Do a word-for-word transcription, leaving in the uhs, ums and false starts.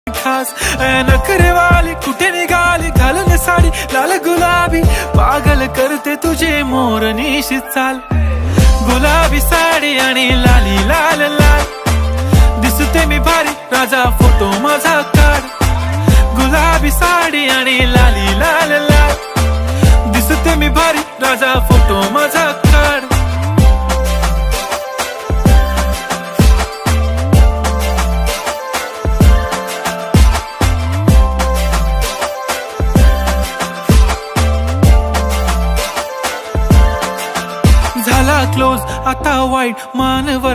खास नखरे वाली कुठे निघाली घालून साडी लाल गुलाबी पागल करते तुझे मोरनीशी चाल गुलाबी साडी आणि लाली लाल लाल दिसते मी भारी राजा फोटो माझा काढ गुलाबी साडी आणि लाली लाल लाल दिसते मी भारी राजा फोटो माझा काढ झाला क्लोज आता वाईट मानवर